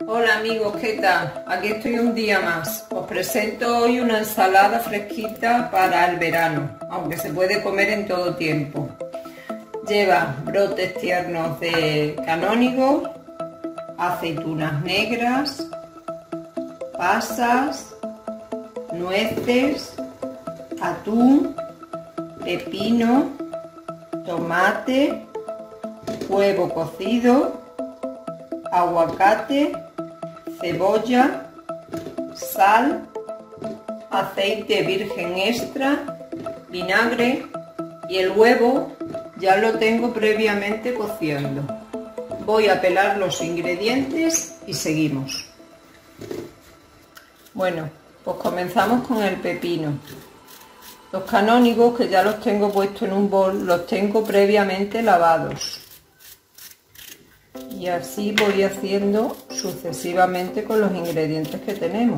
Hola amigos, ¿qué tal? Aquí estoy un día más. Os presento hoy una ensalada fresquita para el verano, aunque se puede comer en todo tiempo. Lleva brotes tiernos de canónigo, aceitunas negras, pasas, nueces, atún, pepino, tomate, huevo cocido, aguacate, cebolla, sal, aceite virgen extra, vinagre y el huevo ya lo tengo previamente cociendo. Voy a pelar los ingredientes y seguimos. Bueno, pues comenzamos con el pepino. Los canónigos, que ya los tengo puestos en un bol, los tengo previamente lavados. Y así voy haciendo sucesivamente con los ingredientes que tenemos.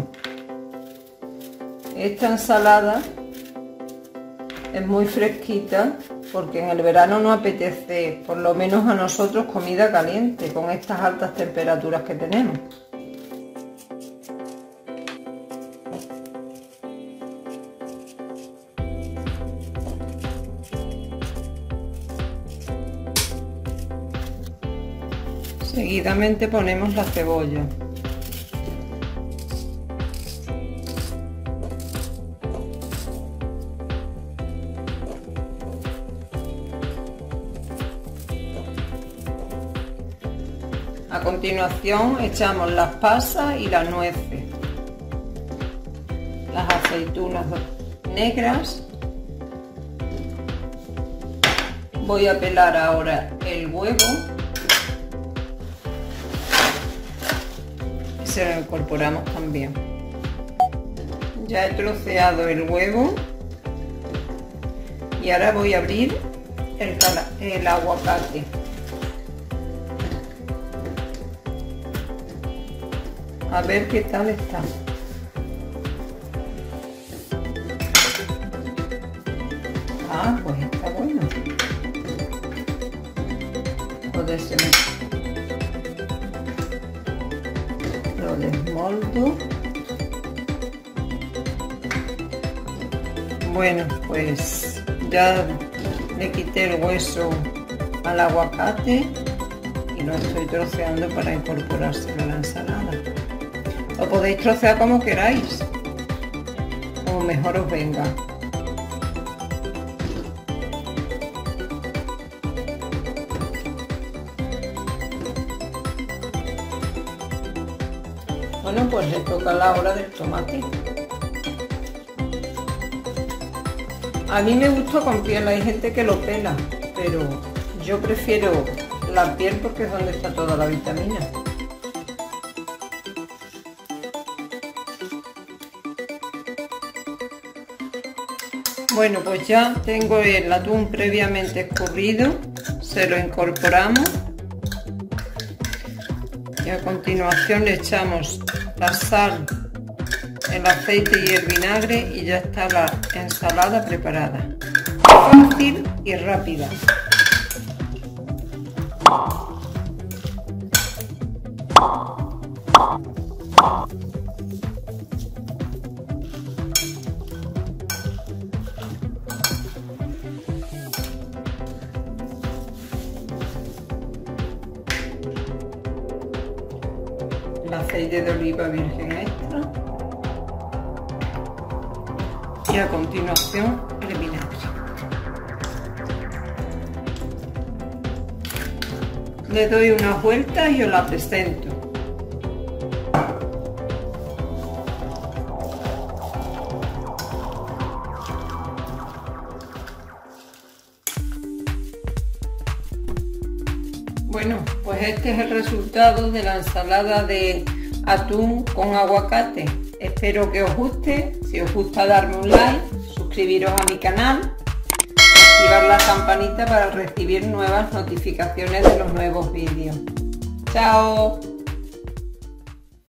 Esta ensalada es muy fresquita porque en el verano no apetece, por lo menos a nosotros, comida caliente con estas altas temperaturas que tenemos. Seguidamente ponemos la cebolla. A continuación echamos las pasas y las nueces, las aceitunas negras. Voy a pelar ahora el huevo. Se lo incorporamos también. Ya he troceado el huevo y ahora voy a abrir el aguacate. A ver qué tal está. Ah, pues está bueno. Puede ser. Lo desmoldo. Bueno, pues ya le quité el hueso al aguacate y lo estoy troceando para incorporárselo a la ensalada. Lo podéis trocear como queráis, como mejor os venga. Bueno, pues le toca la hora del tomate. A mí me gusta con piel, hay gente que lo pela, pero yo prefiero la piel porque es donde está toda la vitamina. Bueno, pues ya tengo el atún previamente escurrido, se lo incorporamos. Y a continuación le echamos la sal, el aceite y el vinagre y ya está la ensalada preparada. Fácil y rápida. El aceite de oliva virgen extra y a continuación el vinagre. Le doy unas vueltas y os la presento. Bueno, pues este es el resultado de la ensalada de atún con aguacate. Espero que os guste. Si os gusta, darme un like, suscribiros a mi canal, activar la campanita para recibir nuevas notificaciones de los nuevos vídeos. ¡Chao!